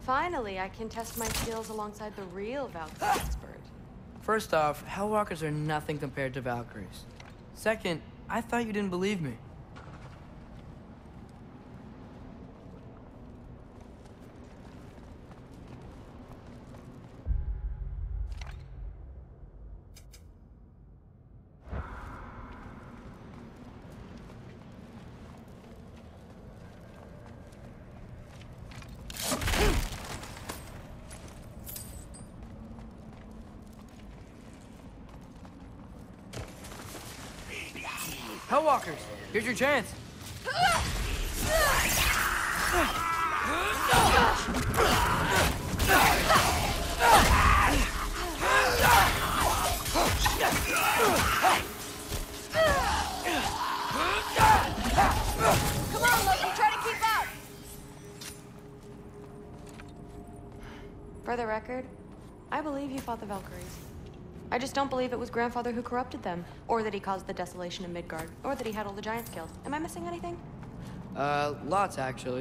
Finally, I can test my skills alongside the real Valkyrie expert. First off, Hellwalkers are nothing compared to Valkyries. Second, I thought you didn't believe me. Hellwalkers, here's your chance. Come on, Loki, try to keep up! For the record, I believe you fought the Valkyries. I just don't believe it was Grandfather who corrupted them, or that he caused the desolation in Midgard, or that he had all the giant skills. Am I missing anything? Lots actually.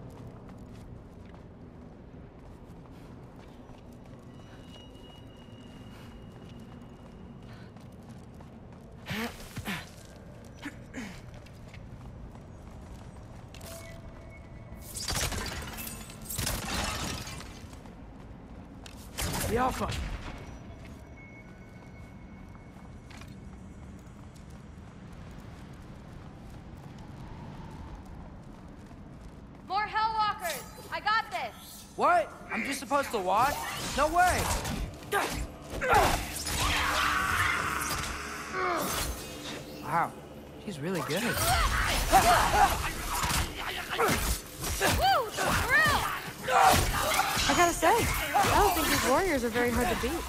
The Alpha. More Hellwalkers! I got this! What? I'm just supposed to watch? No way! Wow, she's really good. Woo! Thrill! I gotta say, I don't think these warriors are very hard to beat.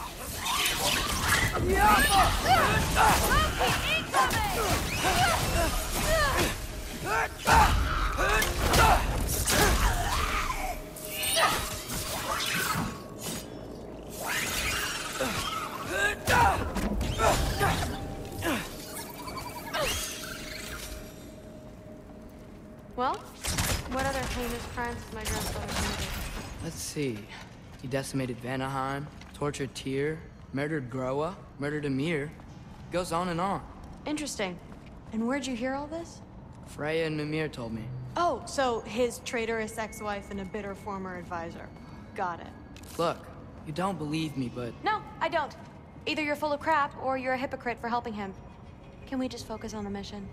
Well, what other heinous crimes has my grandfather committed? Let's see. He decimated Vanaheim, tortured Tyr, murdered Groa, murdered Ymir. Goes on and on. Interesting. And where'd you hear all this? Freya and Mimir told me. Oh, so his traitorous ex-wife and a bitter former advisor. Got it. Look, you don't believe me, but... No, I don't. Either you're full of crap, or you're a hypocrite for helping him. Can we just focus on the mission?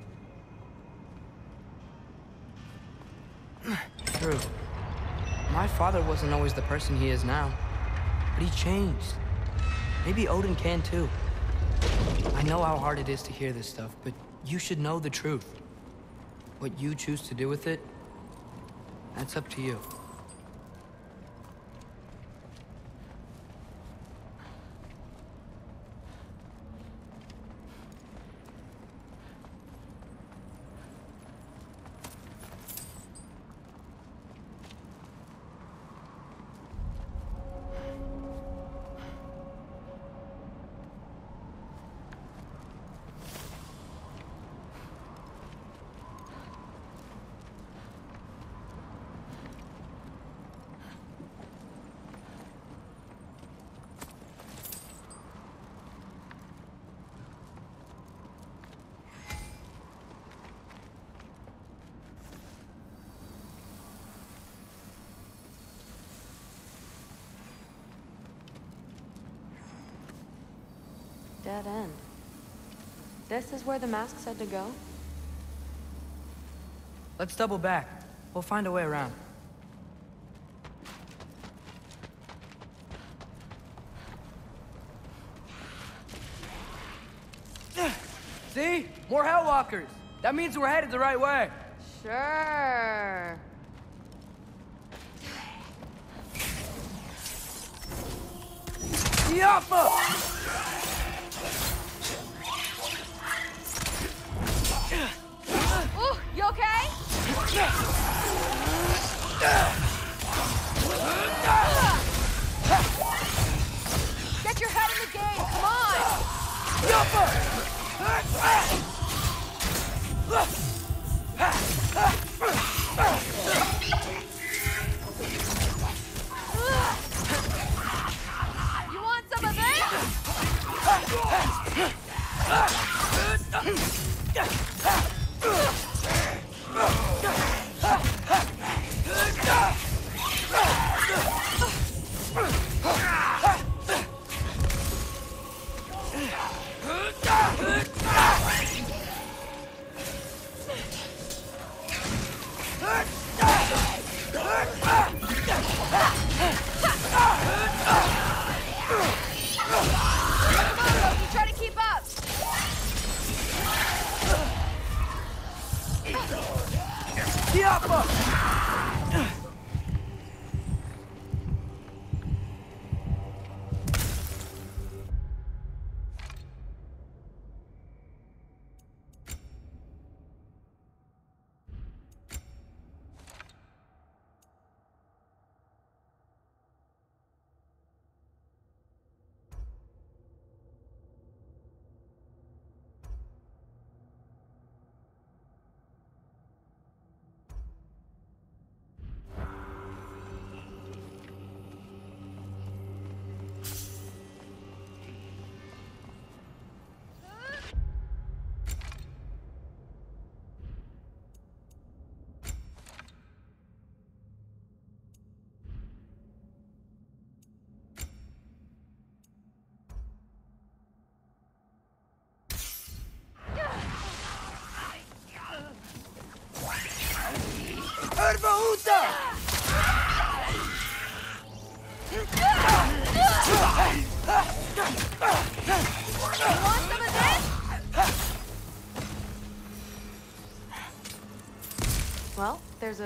True. My father wasn't always the person he is now. But he changed. Maybe Odin can too. I know how hard it is to hear this stuff, but you should know the truth. What you choose to do with it, that's up to you. Dead end. This is where the mask said to go? Let's double back. We'll find a way around. See? More Hellwalkers! That means we're headed the right way! Sure. Yappa! Ooh, you okay? Get your head in the game, come on!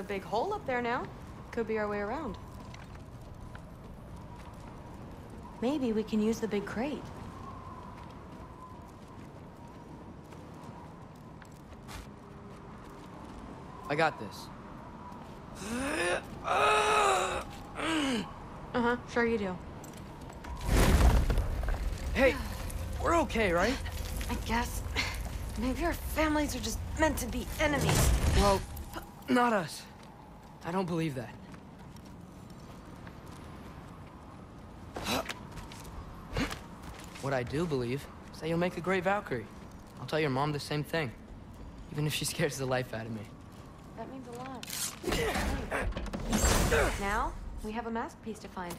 a big hole up there now. Could be our way around. Maybe we can use the big crate. I got this. Uh-huh, sure you do. Hey, we're okay, right? I guess. Maybe our families are just meant to be enemies. Well, not us. I don't believe that. What I do believe is that you'll make a great Valkyrie. I'll tell your mom the same thing, even if she scares the life out of me. That means a lot. Now, we have a mask piece to find.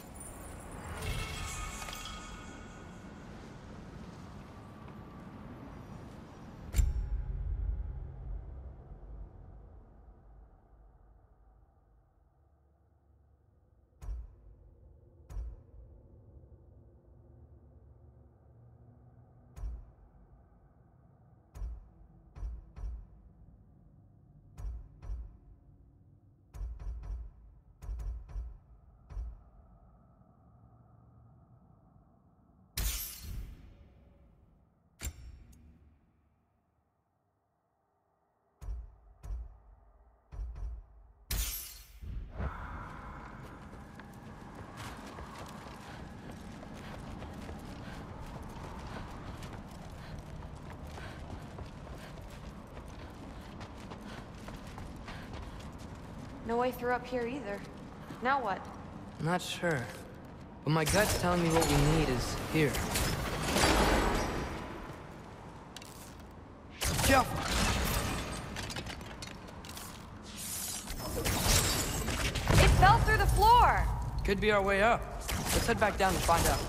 No way through up here either. Now what? Not sure, but my gut's telling me what we need is here. Jump! It fell through the floor! Could be our way up. Let's head back down and find out.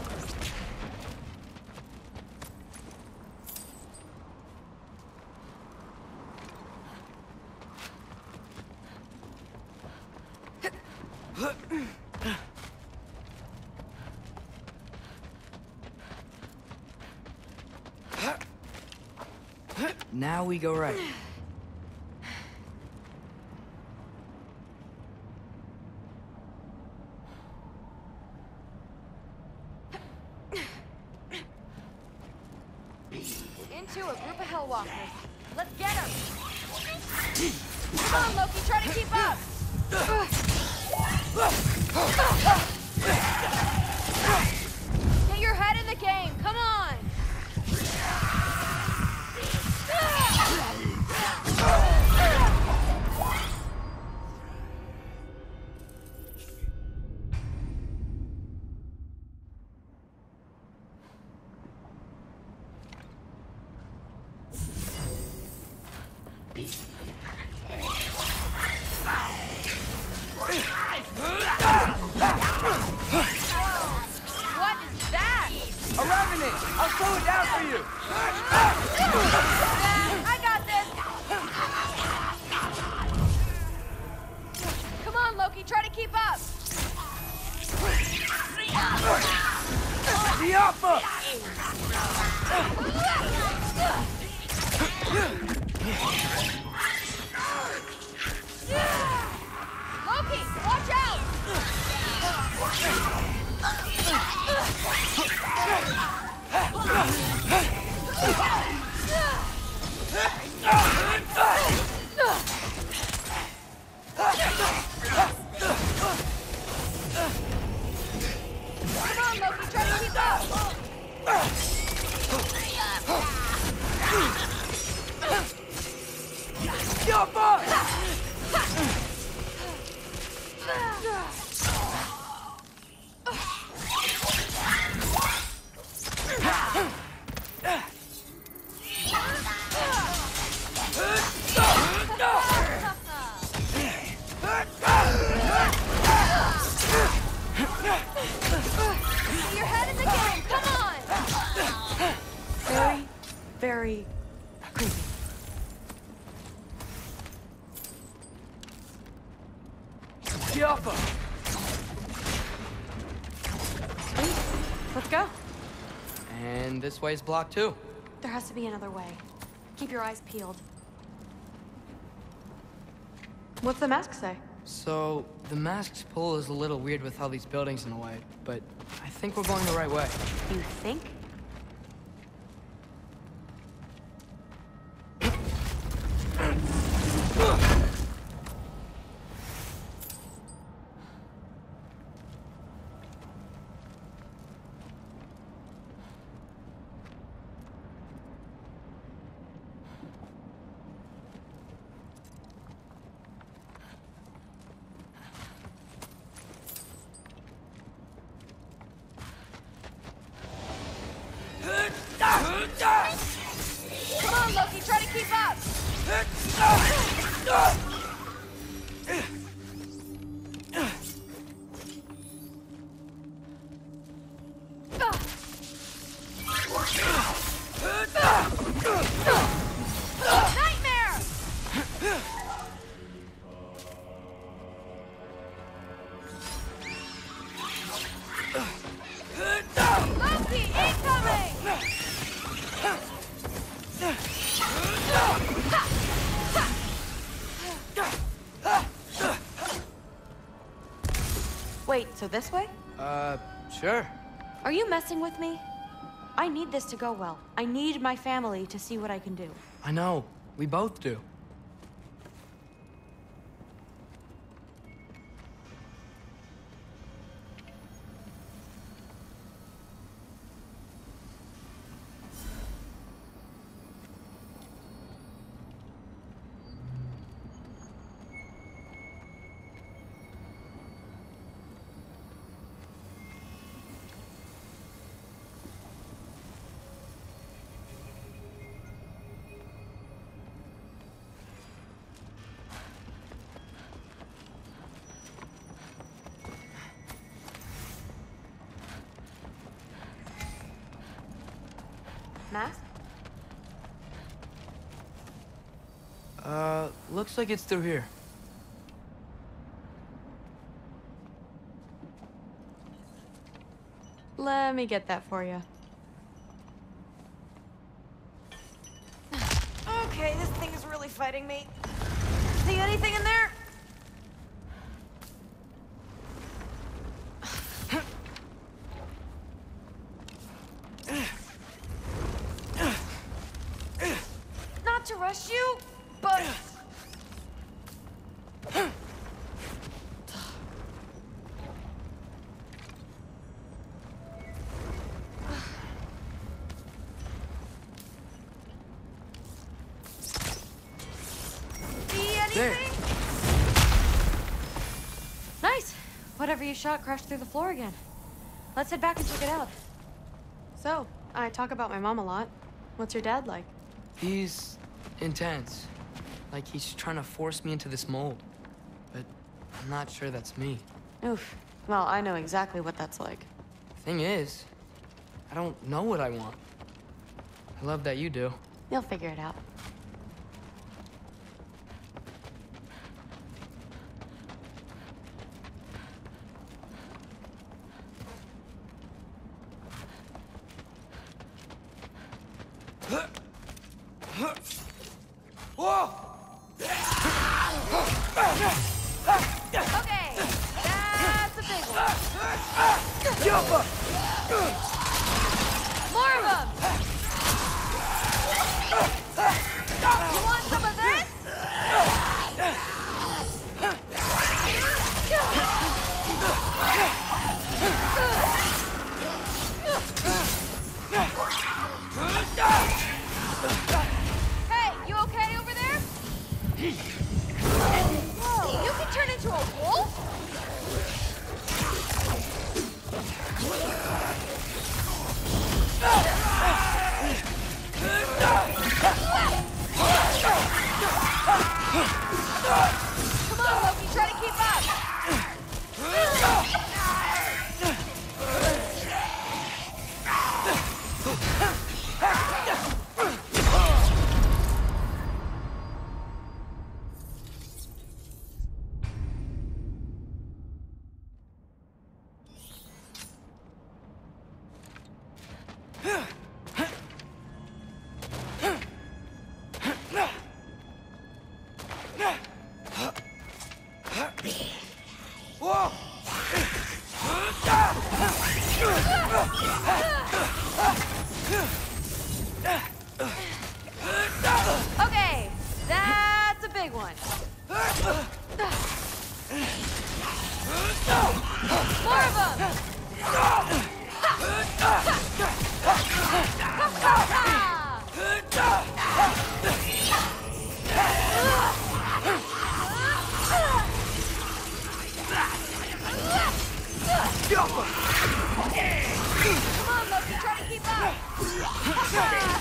Now we go right. Into a group of Hellwalkers. Let's get them! Come on, Loki, try to keep up! Get your head in the game, come on! What is that? A revenant! I'll slow it down for you! I got this! Come on, Loki, try to keep up! The Alpha! Loki, watch out! Come on, Loki, try to keep up! Jump up! Get your head in the game, come on! Very, very creepy. Jump up! Sweet, let's go. And this way's blocked too. There has to be another way. Keep your eyes peeled. What's the mask say? So, the mask's pull is a little weird with all these buildings in the way, but I think we're going the right way. You think? Come on, Loki, try to keep up! Nightmare! Loki, incoming! Wait, so this way? Sure. Are you messing with me? I need this to go well. I need my family to see what I can do. I know. We both do. Mask? Looks like it's through here. Let me get that for you. Okay, this thing is really fighting me. See anything in there? Not to rush you, but... There. Nice. Whatever you shot crashed through the floor again. Let's head back and check it out. So, I talk about my mom a lot. What's your dad like? He's intense. Like he's trying to force me into this mold. But I'm not sure that's me. Oof. Well, I know exactly what that's like. Thing is, I don't know what I want. I love that you do. You'll figure it out. Whoa! Okay, that's a big one. Jumper! More of them! You want some of this? Hey, you okay over there? Whoa, you can turn into a wolf? Okay, that's a big one. More of them! Come on, Loki, try to keep up!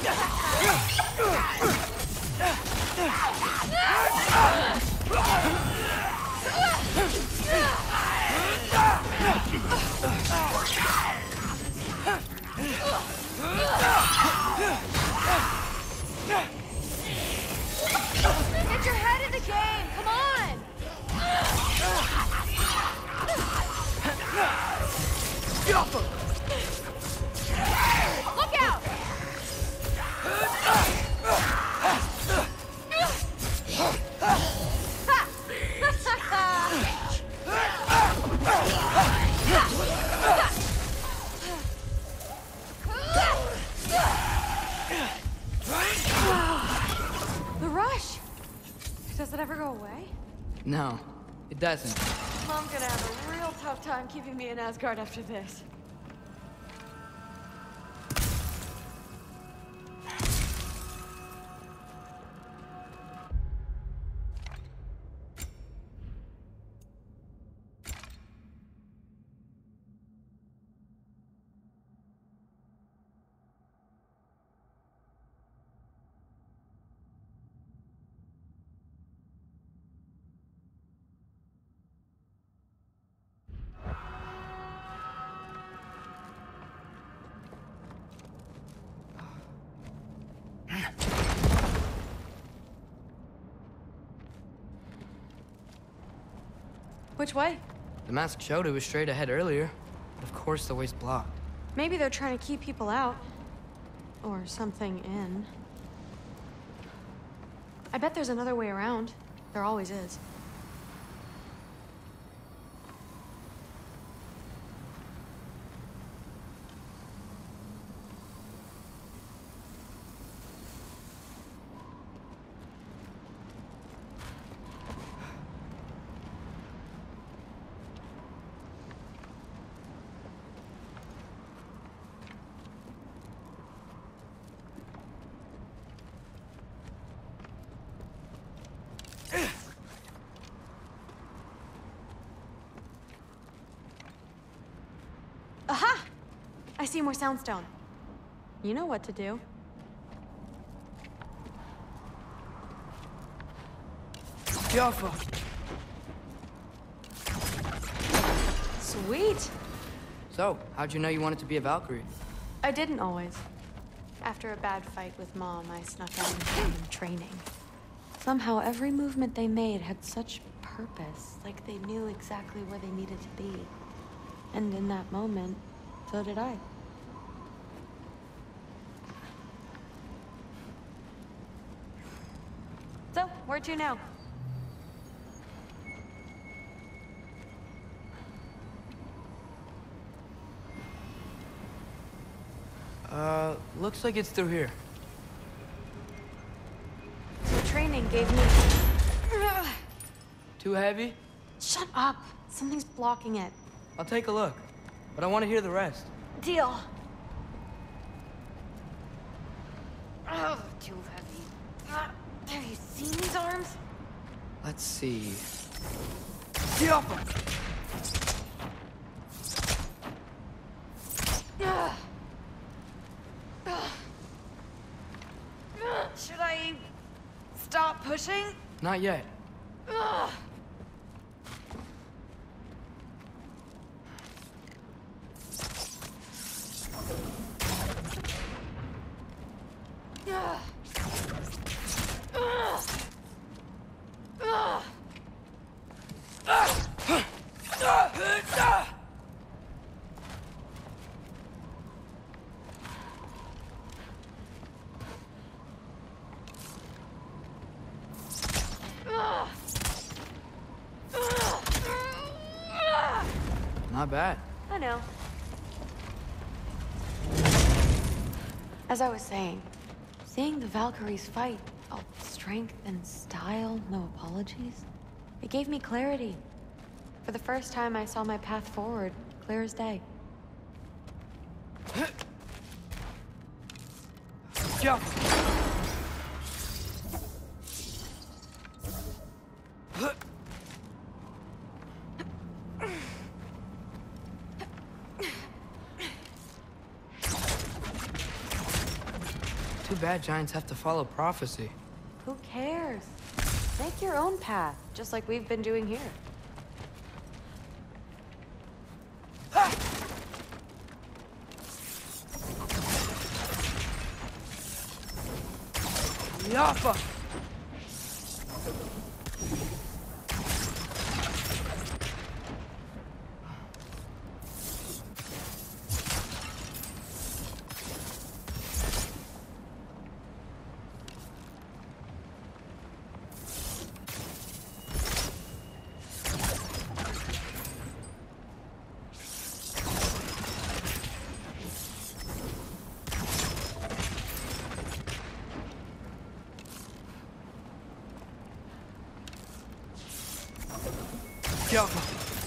Get your head in the game, come on! Look out! The rush! Does it ever go away? No, it doesn't. Mom's gonna have a real tough time keeping me in Asgard after this. Which way? The mask showed it was straight ahead earlier. But of course the way's blocked. Maybe they're trying to keep people out. Or something in. I bet there's another way around. There always is. Aha! I see more soundstone. You know what to do. Jaffa! Sweet! So, how'd you know you wanted to be a Valkyrie? I didn't always. After a bad fight with Mom, I snuck out and found them training. Somehow, every movement they made had such purpose, like they knew exactly where they needed to be. And in that moment, so did I. So, where to now? Looks like it's through here. So training gave me... Too heavy? Shut up! Something's blocking it. I'll take a look. But I want to hear the rest. Deal. Oh, too heavy. Have you seen these arms? Let's see. Jaffa! Should I stop pushing? Not yet. Not bad. I know. As I was saying, seeing the Valkyries fight, all strength and style, no apologies, it gave me clarity. For the first time, I saw my path forward, clear as day. Jump! Too bad giants have to follow prophecy. Who cares? Make your own path, just like we've been doing here. Yappa! Yappa!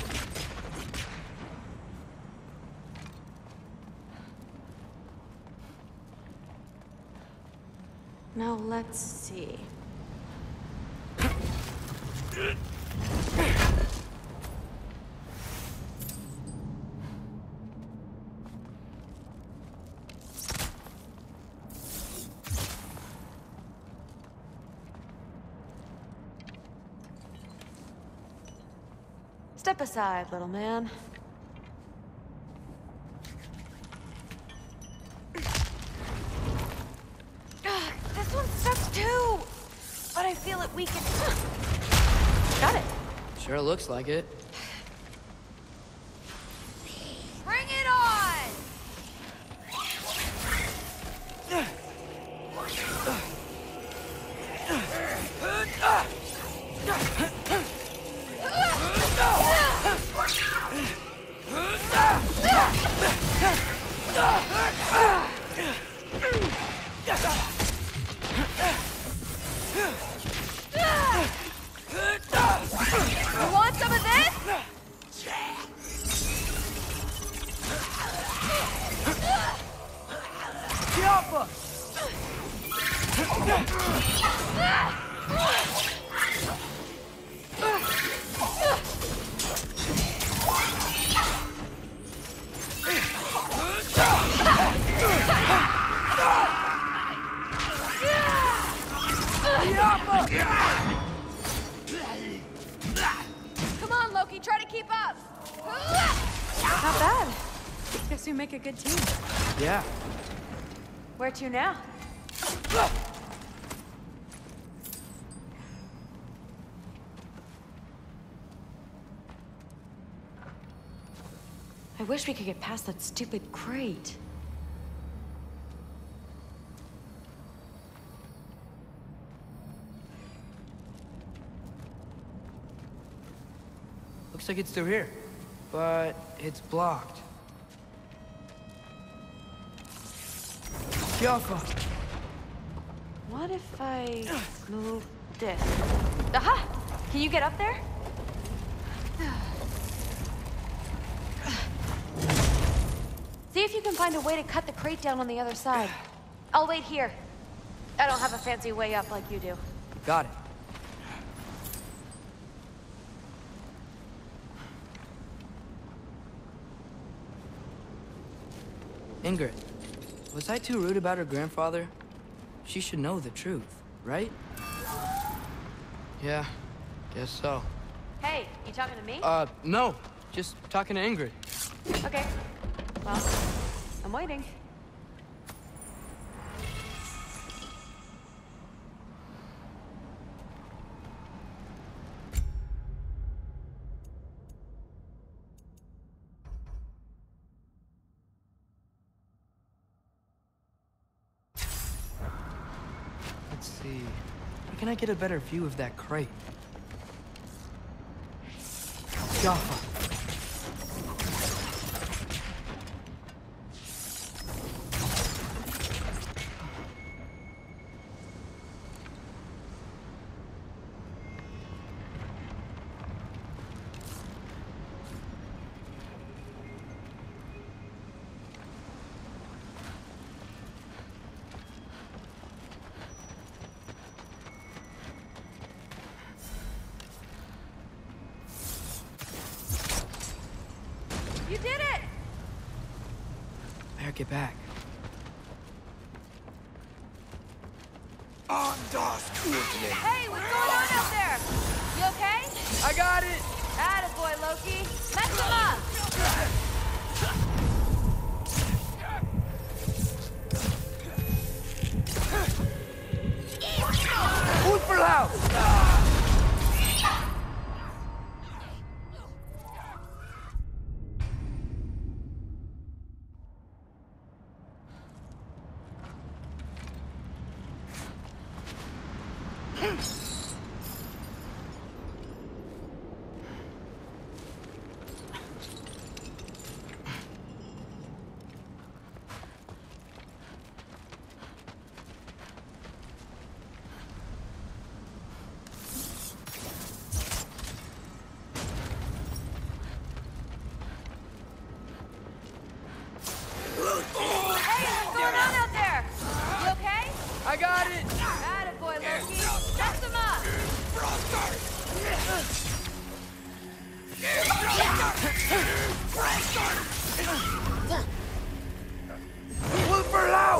Now let's see. Step aside, little man. This one's stuck too! But I feel it weakened. Got it. Sure looks like it. Bring it on! You want some of this? Yappa! Come on, Loki, try to keep up. Not bad. Guess we make a good team. Yeah. Where to now? I wish we could get past that stupid crate. Looks like it's through here, but it's blocked. Yappa! What if I move this? Aha! Can you get up there? See if you can find a way to cut the crate down on the other side. I'll wait here. I don't have a fancy way up like you do. Got it. Ingrid, was I too rude about her grandfather? She should know the truth, right? Yeah, guess so. Hey, you talking to me? No. Just talking to Ingrid. Okay. Well, I'm waiting. Let's see. Where can I get a better view of that crate? Yappa! You did it! I gotta get back. Hey, what's going on out there? You okay? I got it! Attaboy, Loki. Mess him up! Food for loud! I got it! Attaboy, Loki. Mess him up! Food for loud!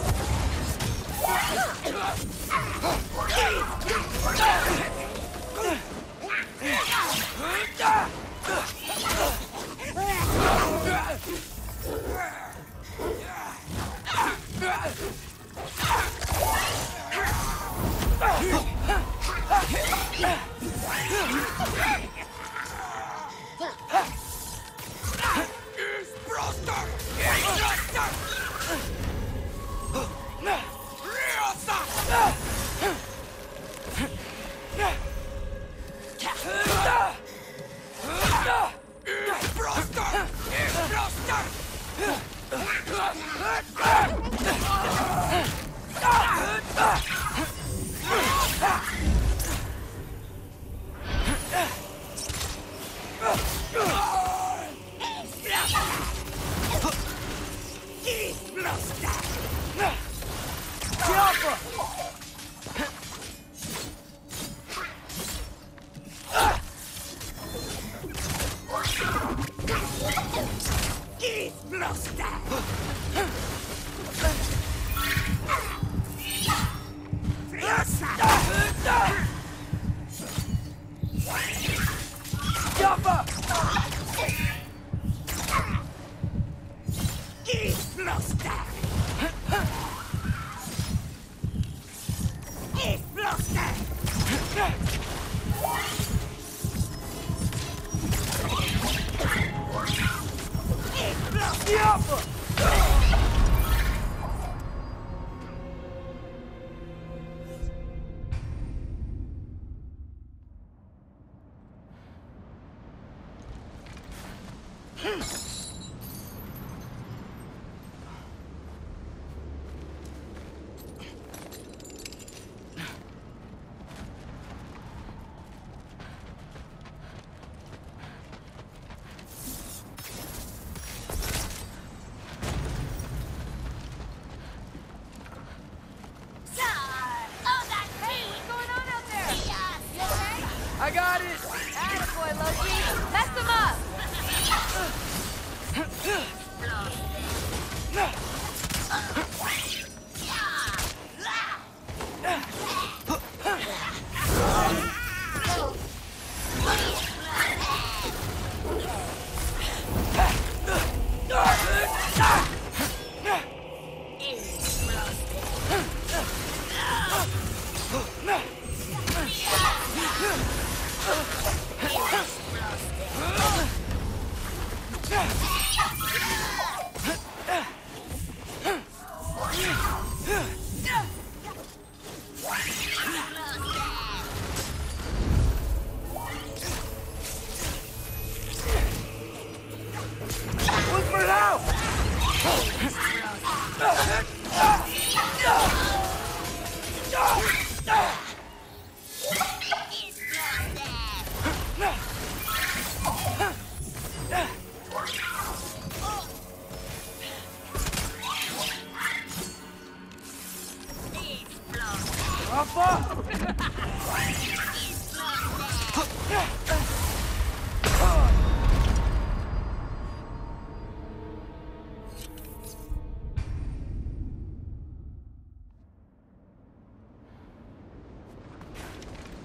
I got it! Attaboy, Loki. Mess him up!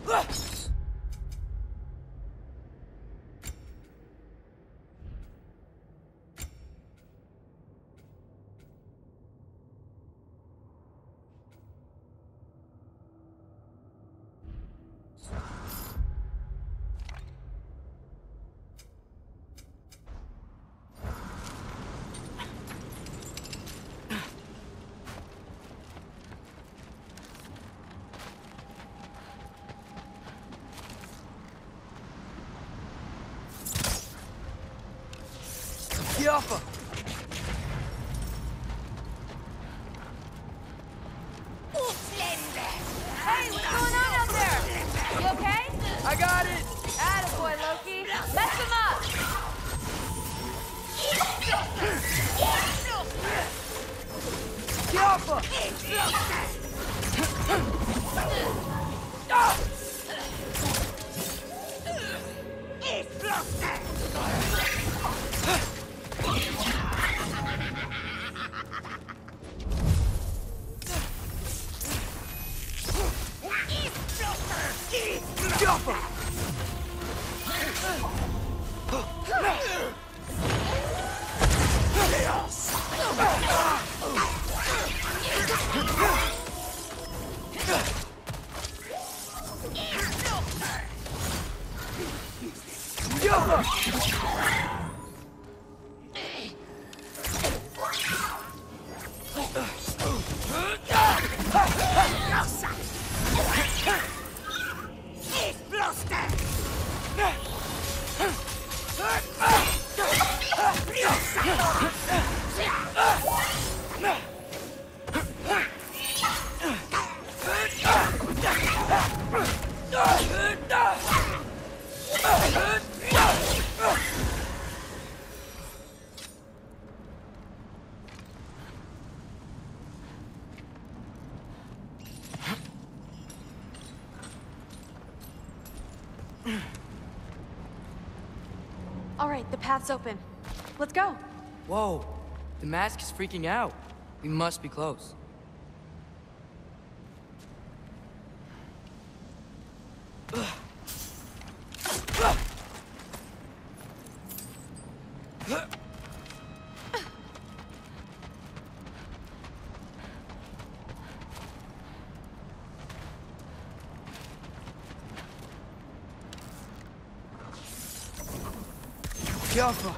Alpha! Hey, what's going on out there? You okay? I got it! Attaboy, Loki. Mess him up! Alpha! All right, the path's open. Let's go. Whoa, the mask is freaking out. We must be close. Alpha!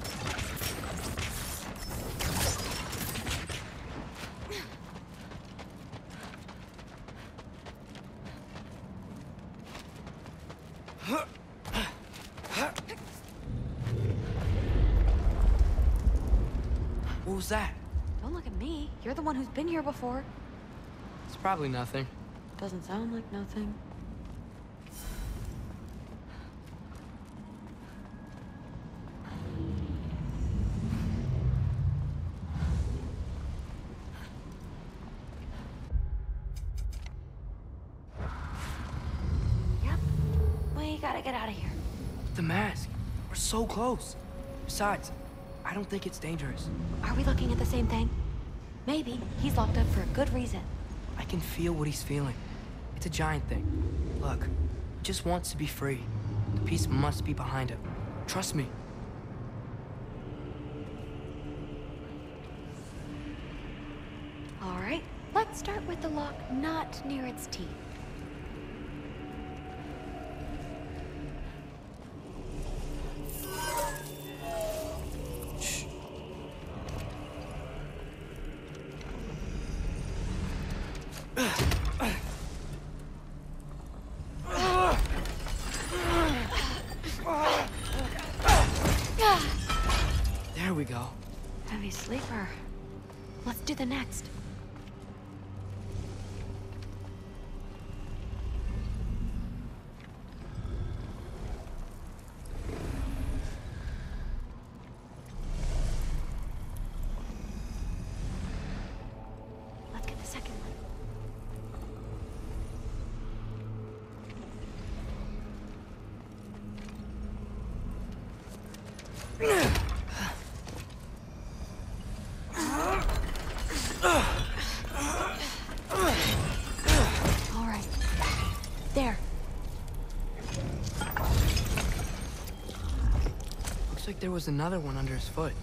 What was that? Don't look at me. You're the one who's been here before. It's probably nothing. Doesn't sound like nothing. Yep. We gotta get out of here. The mask. We're so close. Besides, I don't think it's dangerous. Are we looking at the same thing? Maybe. He's locked up for a good reason. I can feel what he's feeling. It's a giant thing. Look, he just wants to be free. The peace must be behind him. Trust me. All right. Let's start with the lock not near its teeth. Shh. There we go. Heavy sleeper. Let's do the next. Let's get the second one. All right. There. there was another one under his foot.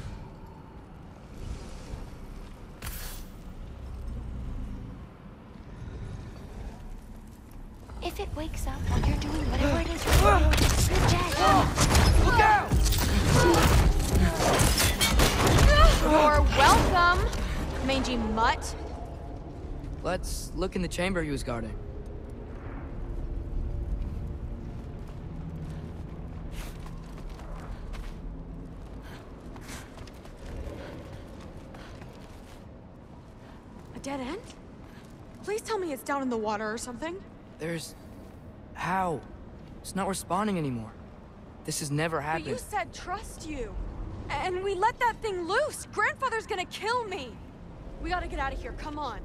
If it wakes up while you're doing whatever it is you're doing, you're dead. Look out! You're welcome, mangy mutt. Let's look in the chamber he was guarding. A dead end? Please tell me it's down in the water or something. There's... How? It's not responding anymore. This has never But happened. you said trust you. And we let that thing loose. Grandfather's gonna kill me. We gotta get out of here, come on.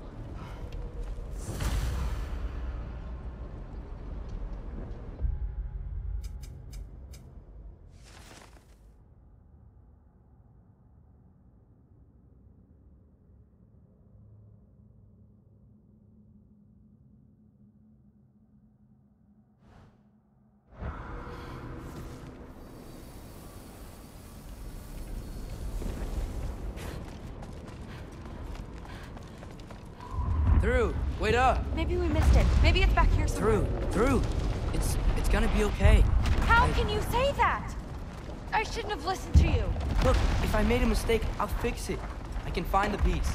Through! Wait up! Maybe we missed it. Maybe it's back here somewhere. Through! It's gonna be okay. How can you say that? I shouldn't have listened to you. Look, if I made a mistake, I'll fix it. I can find the piece.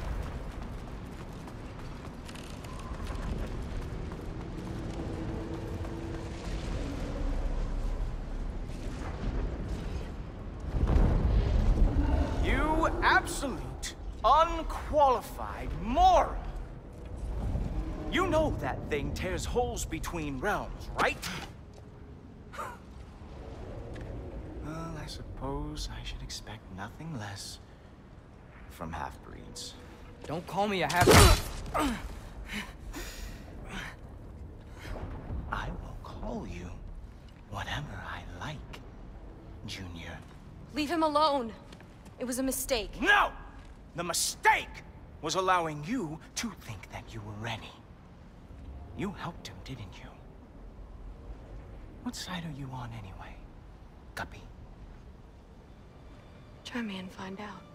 You absolute, unqualified moron! You know that thing tears holes between realms, right? Well, I suppose I should expect nothing less from half-breeds. Don't call me a half... I will call you whatever I like, Junior. Leave him alone. It was a mistake. No! The mistake was allowing you to think that you were ready. You helped him, didn't you? What side are you on anyway, Guppy? Try me and find out.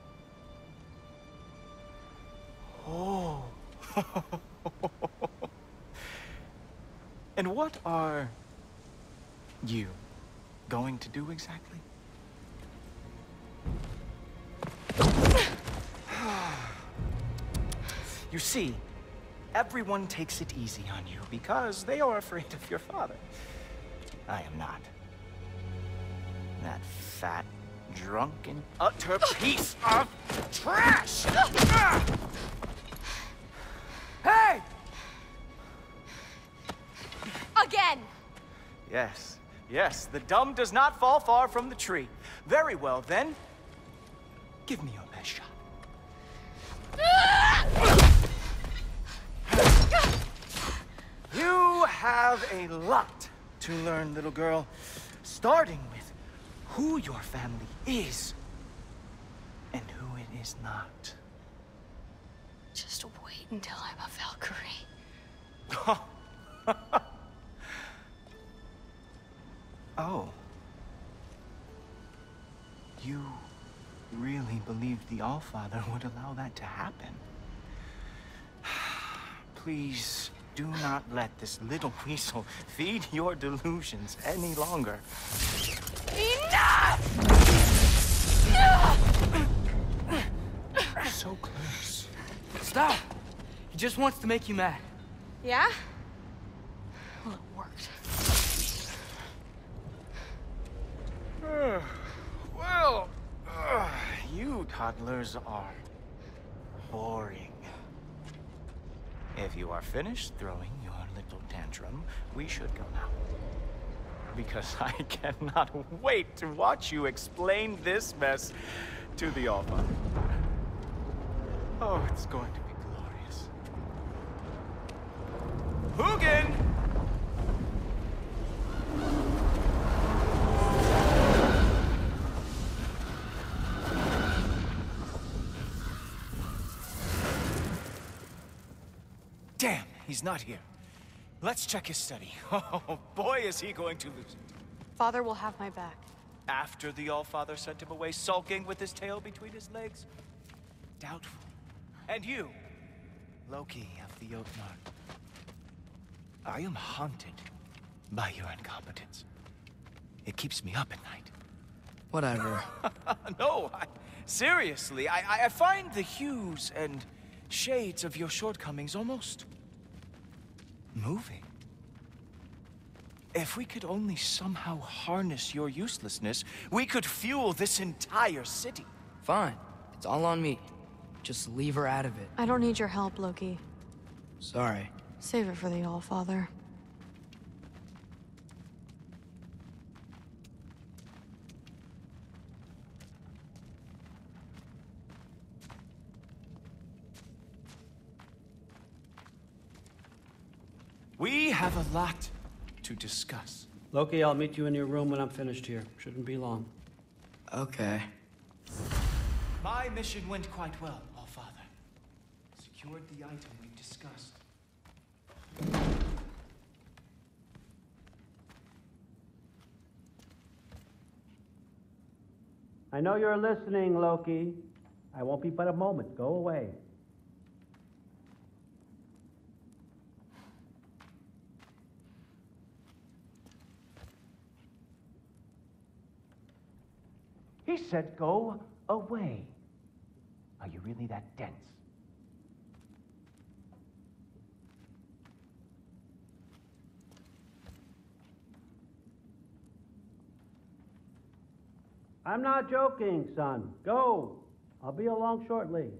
Oh. And what are you going to do exactly? You see, everyone takes it easy on you because they are afraid of your father. I am not. That fat, drunken, utter piece of trash! Hey! Again! Yes, yes, the dumb does not fall far from the tree. Very well, then. Give me your best shot. You have a lot to learn, little girl. Starting with who your family is and who it is not. Just wait until I'm a Valkyrie. Oh. You really believed the Allfather would allow that to happen? Please do not let this little weasel feed your delusions any longer. Enough! So close. Stop! He just wants to make you mad. Yeah? Well, it worked. Well, you toddlers are boring. If you are finished throwing your little tantrum, we should go now. Because I cannot wait to watch you explain this mess to the Allfather. Oh, it's going to be glorious. Hugin! Damn, he's not here. Let's check his study. Oh, boy, is he going to lose it. Father will have my back. After the Allfather sent him away, sulking with his tail between his legs? Doubtful. And you, Loki of the Jotnar. I am haunted by your incompetence. It keeps me up at night. Whatever. No, seriously, I find the hues and shades of your shortcomings almost moving. If we could only somehow harness your uselessness, we could fuel this entire city. Fine. It's all on me. Just leave her out of it. I don't need your help, Loki. Sorry. Save it for the Allfather. We have a lot to discuss. Loki, I'll meet you in your room when I'm finished here. Shouldn't be long. Okay. My mission went quite well, Allfather. Secured the item we've discussed. I know you're listening, Loki. I won't be but a moment. Go away. He said go away. Are you really that dense? I'm not joking, son. Go. I'll be along shortly.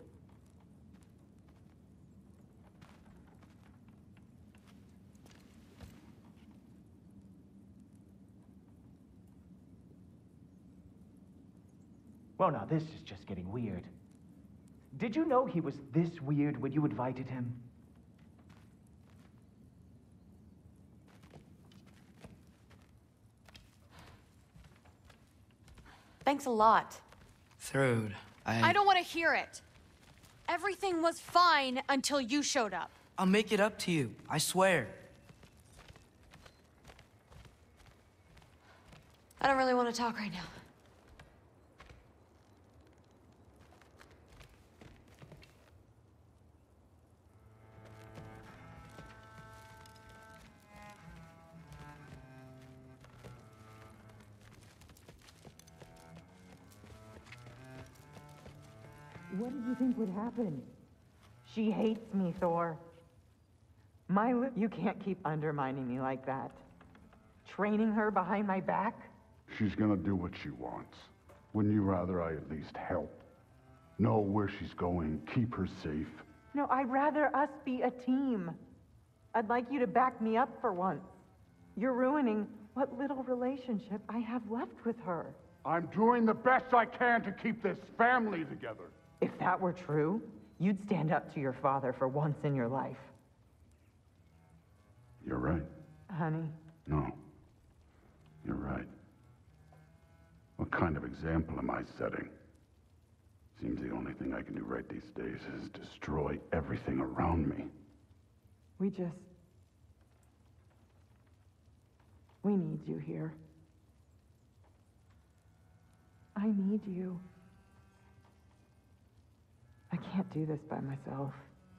Well, now this is just getting weird. Did you know he was this weird when you invited him? Thanks a lot. Thrud, I don't want to hear it. Everything was fine until you showed up. I'll make it up to you. I swear. I don't really want to talk right now. What did you think would happen? She hates me, Thor. You can't keep undermining me like that. Training her behind my back? She's gonna do what she wants. Wouldn't you rather I at least help? Know where she's going, keep her safe? No, I'd rather us be a team. I'd like you to back me up for once. You're ruining what little relationship I have left with her. I'm doing the best I can to keep this family together. If that were true, you'd stand up to your father for once in your life. You're right. Honey. No. You're right. What kind of example am I setting? Seems the only thing I can do right these days is destroy everything around me. We need you here. I need you. I can't do this by myself.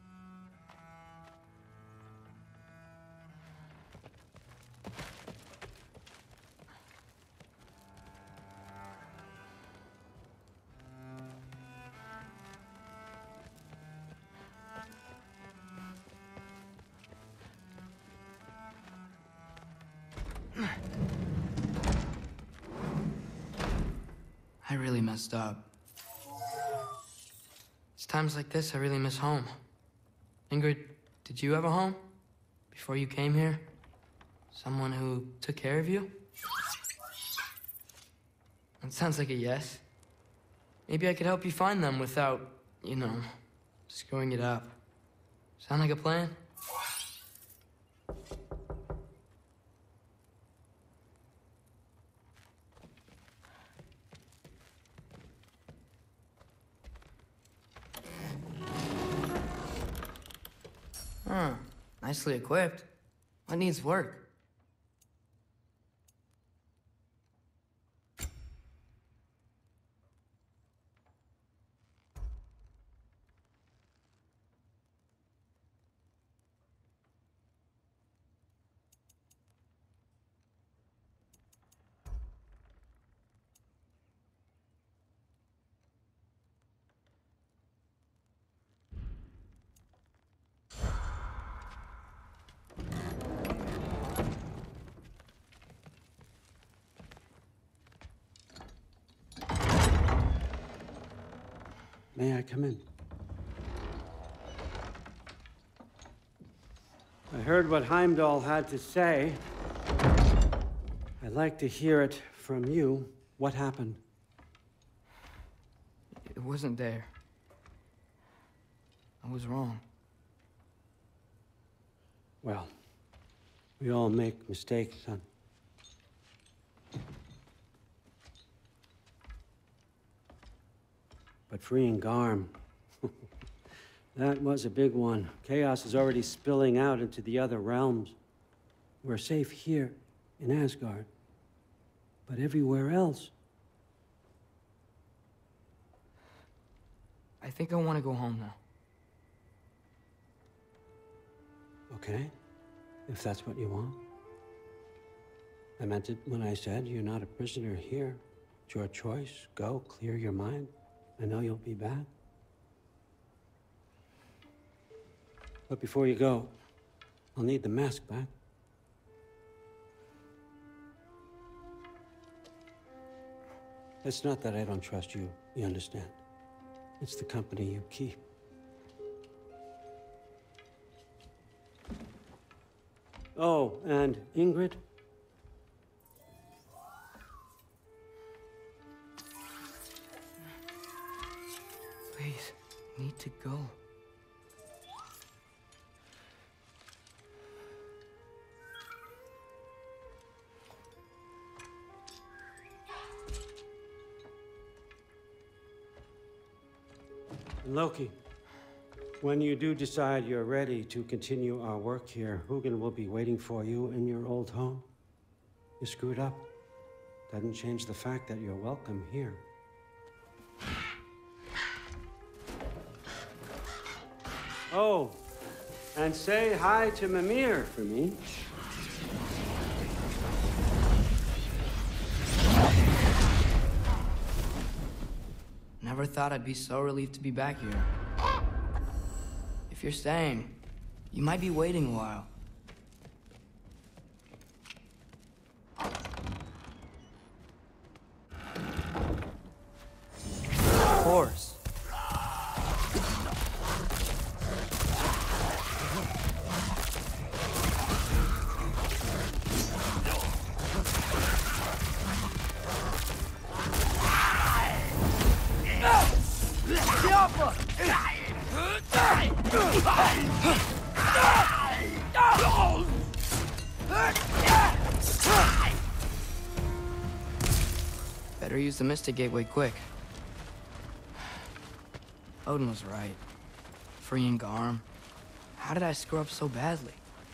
I really messed up. It's times like this I really miss home. Ingrid, did you have a home? Before you came here? Someone who took care of you? That sounds like a yes. Maybe I could help you find them without, you know, screwing it up. Sound like a plan? Huh. Nicely equipped. What needs work? May I come in? I heard what Heimdall had to say. I'd like to hear it from you. What happened? It wasn't there. I was wrong. Well, we all make mistakes, son. But freeing Garm, that was a big one. Chaos is already spilling out into the other realms. We're safe here in Asgard, but everywhere else. I think I want to go home now. Okay, if that's what you want. I meant it when I said you're not a prisoner here. It's your choice. Go, clear your mind. I know you'll be back. But before you go, I'll need the mask back. It's not that I don't trust you, you understand? It's the company you keep. Oh, and Ingrid? Please, I need to go. Loki, when you do decide you're ready to continue our work here, Hugin will be waiting for you in your old home. You screwed up. Doesn't change the fact that you're welcome here. Oh, and say hi to Mimir for me. Never thought I'd be so relieved to be back here. If you're staying, you might be waiting a while. Of course. Better use the Mystic Gateway quick. Odin was right. Freeing Garm. How did I screw up so badly?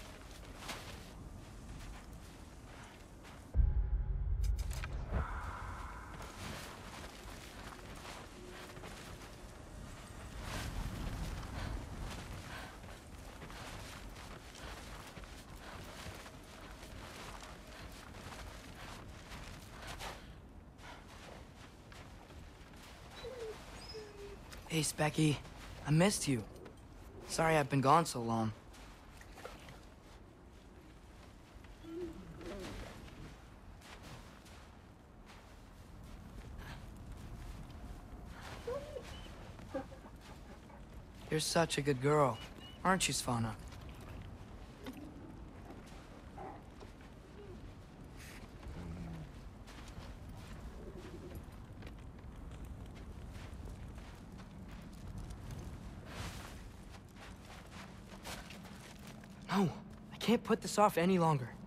Hey, Specky. I missed you. Sorry I've been gone so long. You're such a good girl, aren't you, Svanna? No, I can't put this off any longer.